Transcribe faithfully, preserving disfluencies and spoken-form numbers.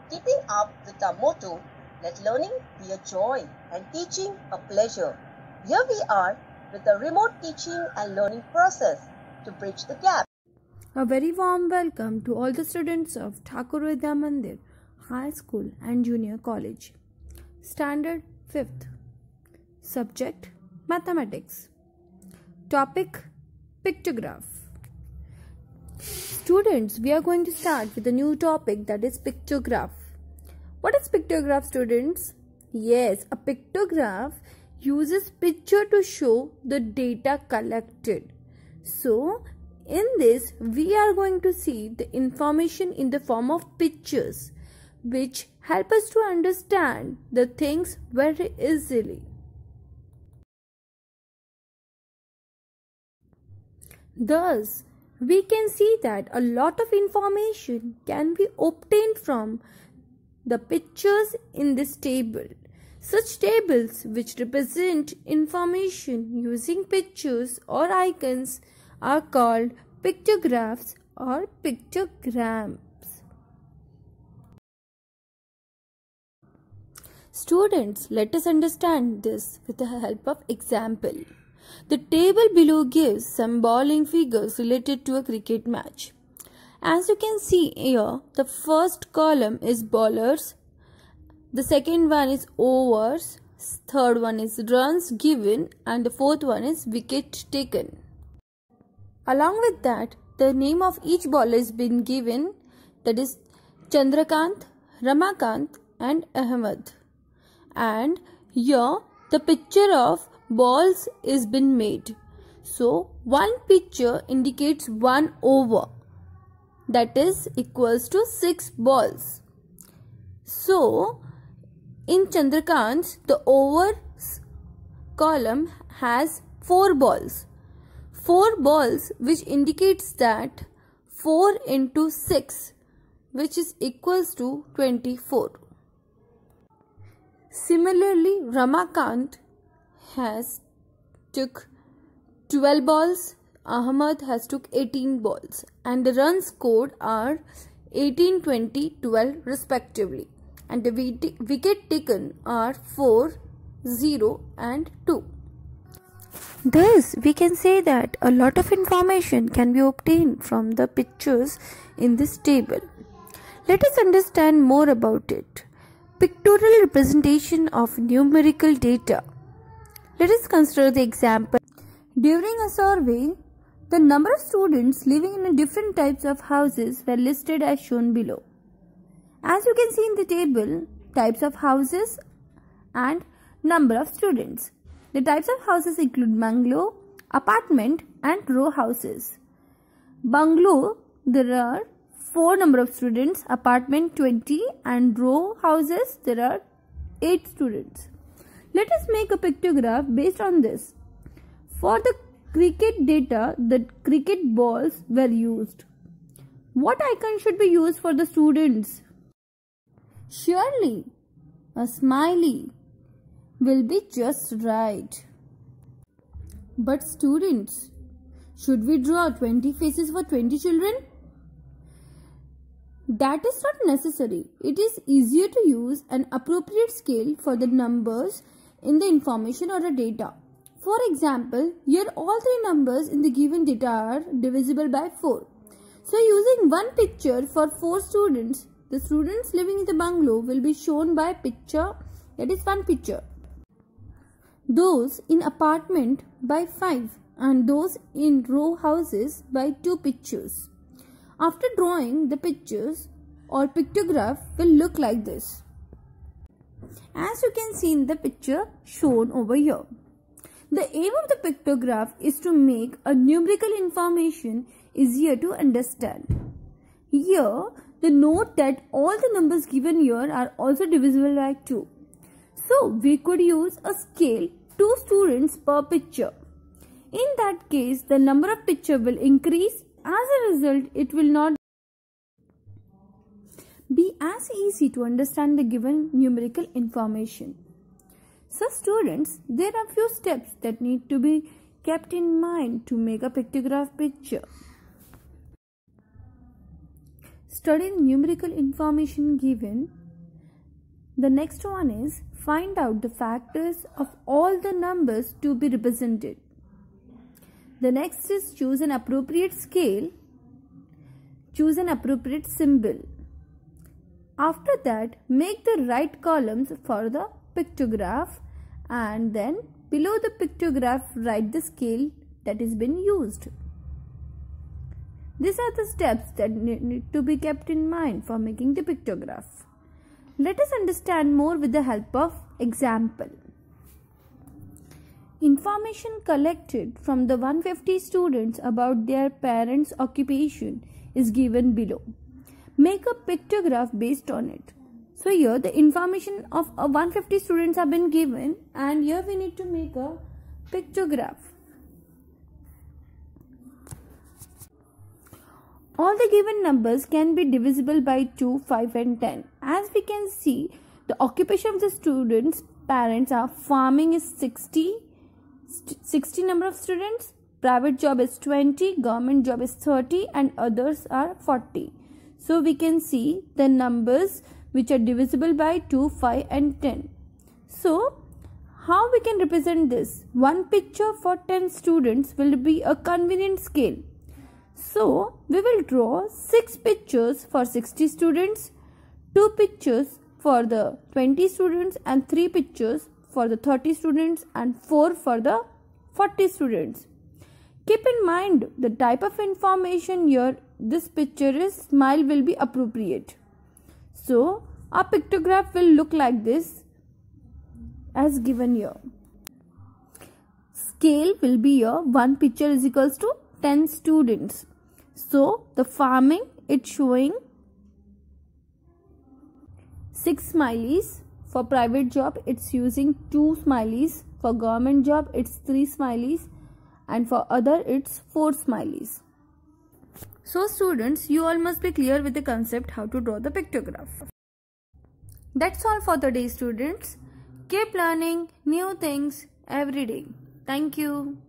Keeping up with our motto, let learning be a joy and teaching a pleasure. Here we are with a remote teaching and learning process to bridge the gap. A very warm welcome to all the students of Thakur Vidya Mandir High School and Junior College. Standard fifth. Subject Mathematics. Topic Pictograph. Students, we are going to start with a new topic, that is pictograph. What is pictograph, students? Yes, a pictograph uses picture to show the data collected. So, in this, we are going to see the information in the form of pictures, which help us to understand the things very easily. Thus, we can see that a lot of information can be obtained from the pictures in this table. Such tables which represent information using pictures or icons are called pictographs or pictograms. Students, let us understand this with the help of example. The table below gives some bowling figures related to a cricket match. As you can see here, the first column is bowlers, the second one is overs, third one is runs given, and the fourth one is wicket taken. Along with that, the name of each bowler is been given, that is Chandrakant, Ramakant and Ahmed. And here the picture of balls is been made. So one picture indicates one over, that is equals to six balls. So in Chandrakant's, the overs column has four balls. Four balls, which indicates that four into six, which is equals to twenty-four. Similarly, Ramakant has took twelve balls, Ahmed has took eighteen balls, and the runs scored are eighteen, twenty, twelve respectively, and the wicket taken are four, zero and two. Thus, we can say that a lot of information can be obtained from the pictures in this table. Let us understand more about it. Pictorial representation of numerical data. Let us consider the example. During a survey, the number of students living in different types of houses were listed as shown below. As you can see in the table, types of houses and number of students. The types of houses include bungalow, apartment and row houses. Bungalow, there are four number of students, apartment twenty, and row houses there are eight students. Let us make a pictograph based on this. For the cricket data, the cricket balls were used. What icon should be used for the students? Surely a smiley will be just right. But students, should we draw twenty faces for twenty children? That is not necessary. It is easier to use an appropriate scale for the numbers in the information or the data. For example, here all three numbers in the given data are divisible by four. So using one picture for four students, the students living in the bungalow will be shown by picture, that is one picture. Those in apartment by five and those in row houses by two pictures. After drawing, the pictures or pictograph will look like this, as you can see in the picture shown over here. The aim of the pictograph is to make a numerical information easier to understand. Here, the note that all the numbers given here are also divisible by two. So, we could use a scale two students per picture. In that case, the number of picture will increase. As a result, it will not be as easy to understand the given numerical information. So students, there are few steps that need to be kept in mind to make a pictograph picture. study numerical information given. The next one is find out the factors of all the numbers to be represented. The next is choose an appropriate scale. Choose an appropriate symbol. After that, make the right columns for the pictograph, and then below the pictograph write the scale that is been used. These are the steps that need to be kept in mind for making the pictograph. Let us understand more with the help of example. Information collected from the one hundred fifty students about their parents' occupation is given below. Make a pictograph based on it. So here the information of one hundred fifty students have been given, and here we need to make a pictograph. All the given numbers can be divisible by two, five and ten. As we can see, the occupation of the students' parents are farming is sixty, sixty number of students, private job is twenty, government job is thirty and others are forty. So we can see the numbers which are divisible by two, five and ten. So how we can represent this? One picture for ten students will be a convenient scale. So we will draw six pictures for sixty students, two pictures for the twenty students and three pictures for the thirty students and four for the forty students. Keep in mind the type of information here this picture is, smile will be appropriate. So our pictograph will look like this as given here. Scale will be here, one picture is equals to ten students. So the farming, it's showing six smileys. For private job it's using two smileys. For government job it's three smileys, and for other it's four smileys. So students, you all must be clear with the concept how to draw the pictograph. That's all for the day, students. Keep learning new things every day. Thank you.